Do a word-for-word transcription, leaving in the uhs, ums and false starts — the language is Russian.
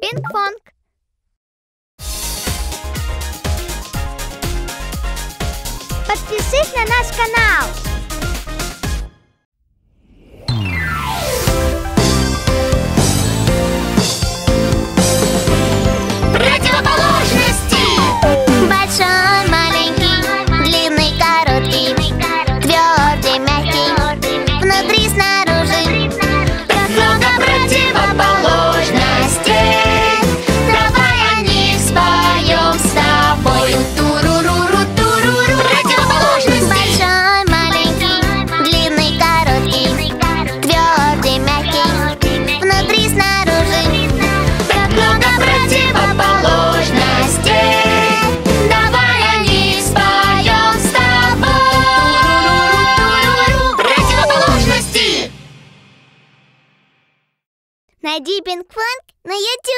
Пинг-понг. Подпишись на наш канал. Противоположности. Большой, маленький, длинный, короткий, твердый, мягкий, внутри, снаружи. Так много противоположностей. Давай о них споем с тобой. Туруруру, туруру. Противоположности. Большой, маленький, длинный, короткий, твердый, мягкий, внутри, снаружи. Так много противоположностей. Давай о них споем с тобой. Противоположности. Найди Пинг-понг на ютубе.